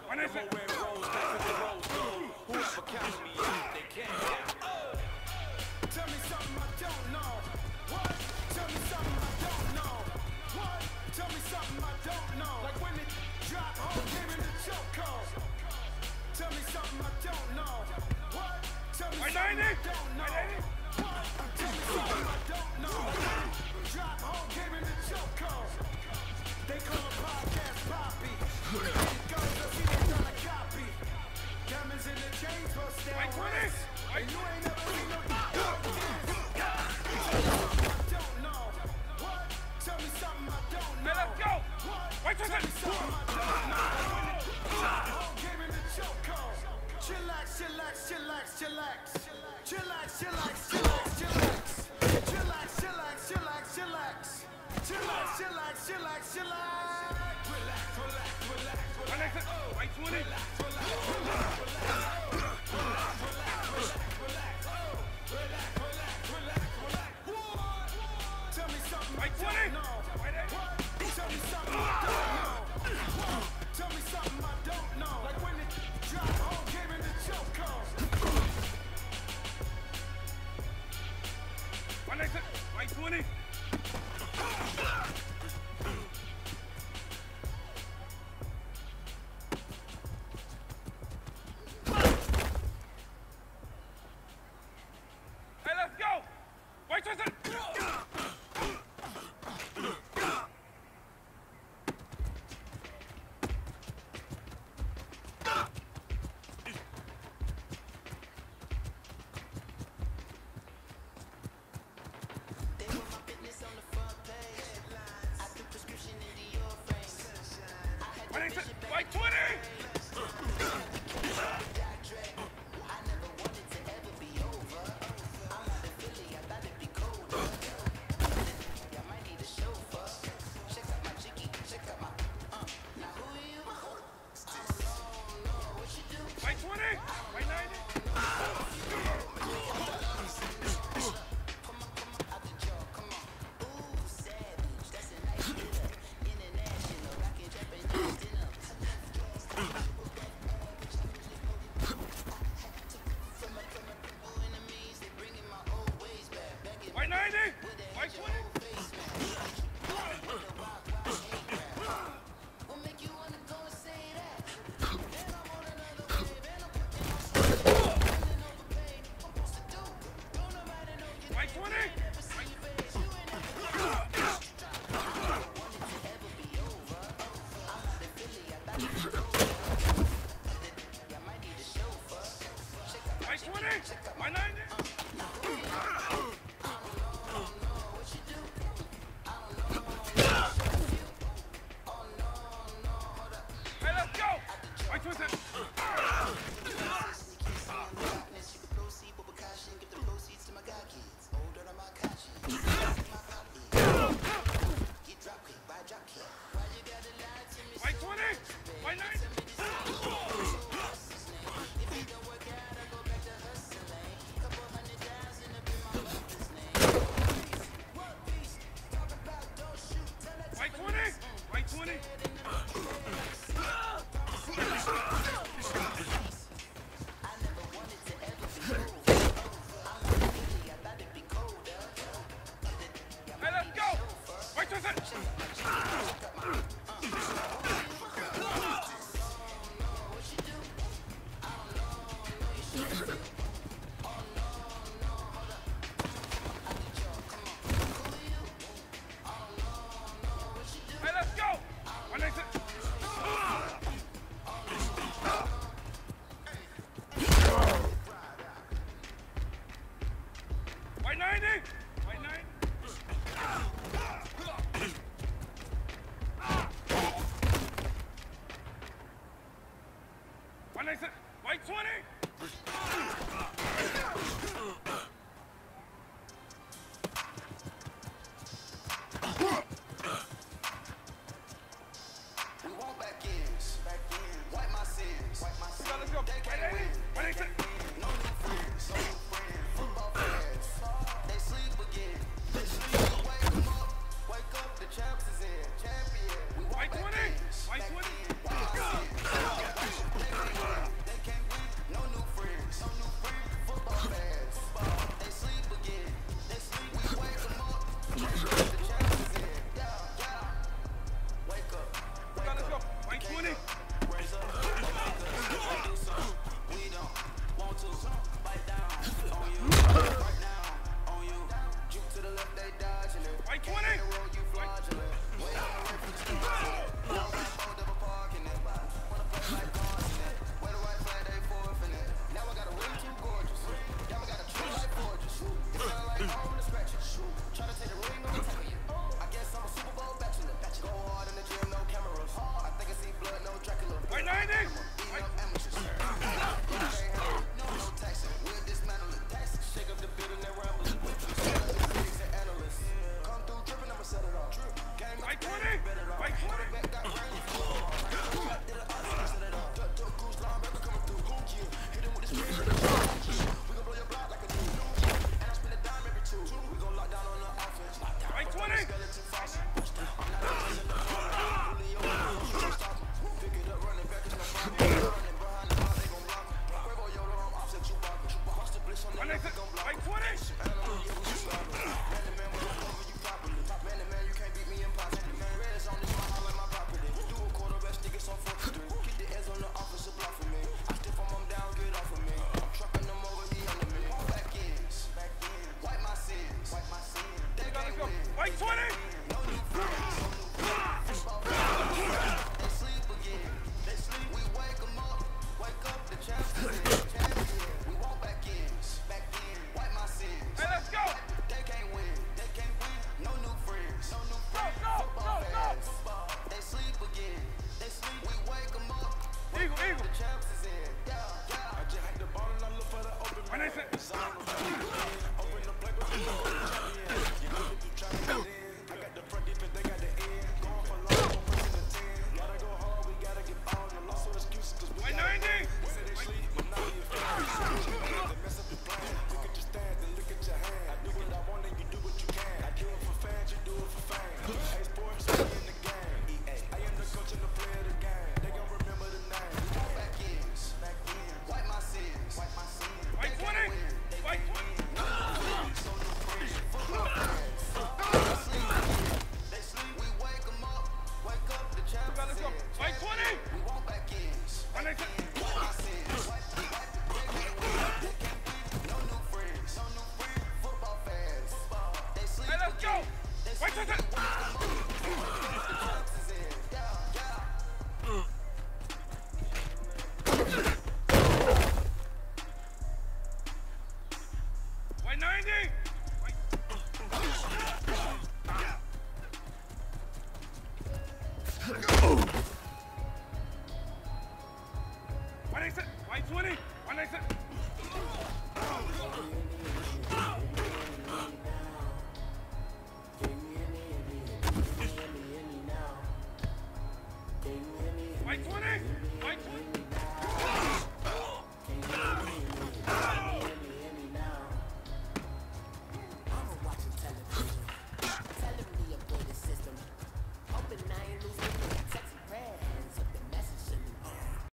Tell me something I don't know. What? Tell me something I don't know. What? Tell me something I don't know. Like when it dropped, home came in the chokehold. Tell me something I don't know. What? Tell me something I don't know. What? Tell me something I don't know. Drop, home came in the chokehold. They call a podcast Poppy. It goes up, he ain't done a copy. Diamonds in the chains, but stay on rest. And you ain't never seen no don't know. What? Tell me something I don't know. Let's go. What? Tell me something I don't know. Home came in the chokehold. Chillax, chillax, chillax, chillax. Chillax, chillax, chillax, chillax. Chillax, chillax, chillax, chillax. Chillax, chillax, chillax, chillax. Relax, relax, relax, relax. White 20. Relax, relax, relax, relax. Tell me something I don't know. What? Tell me something I don't know. What? Tell me something I don't know. Like when it dropped, home came in the chokehold. White 20. Hey, let's go. White 20. White 20! White 20! We want back ends. Wipe my sins. Let's go. They can't win. No new friends. Football fans. They sleep again. Wake them up. Wake up. The champs is in. Champion. We want White back 20! ends. White 20! Wipe my sins. Eagle, eagle. When they say...